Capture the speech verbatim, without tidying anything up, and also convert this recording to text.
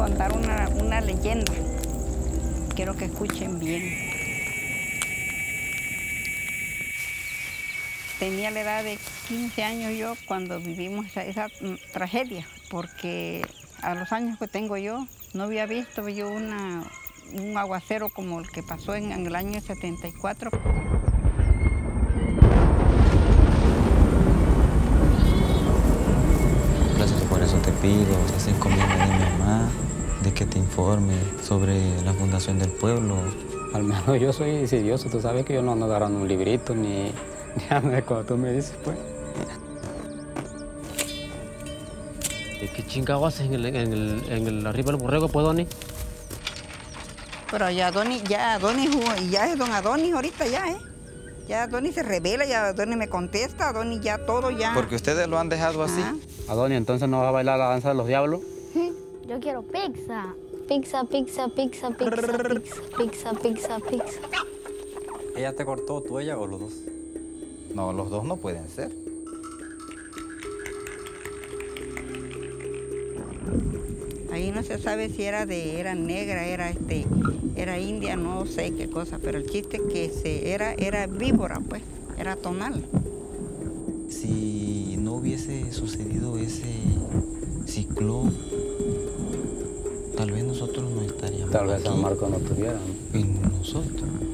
contar una, una leyenda. Quiero que escuchen bien. Tenía la edad de quince años yo cuando vivimos esa, esa tragedia, porque a los años que tengo yo, no había visto yo una, un aguacero como el que pasó en, en el año setenta y cuatro. Por eso te pido, esa encomienda de mi mamá, de que te informe sobre la fundación del pueblo. Al menos yo soy insidioso, tú sabes que yo no ando agarrando un librito ni, ni ando como tú me dices, pues. ¿Qué chingado haces en el, en el, en el arriba del borrego, pues, Doni? Pero ya Adonis, ya Adonis, ya es don Adonis ahorita ya, ¿eh? Ya Adonis se revela, ya Adonis me contesta, Adonis ya todo ya. Porque ustedes lo han dejado así. Ajá. Adonis, ¿entonces no vas a bailar la danza de los diablos? Yo quiero pizza. Pizza, pizza, pizza, pizza, pizza, pizza, pizza, pizza. ¿Ella te cortó, tú, ella o los dos? No, los dos no pueden ser. Ahí no se sabe si era de, era negra, era este, era india, no sé qué cosa, pero el chiste es que se, era, era víbora, pues, era tonal. Si no hubiese sucedido ese ciclón, tal vez nosotros no estaríamos Tal vez aquí. San Marcos no estuviera, ¿no? Y nosotros.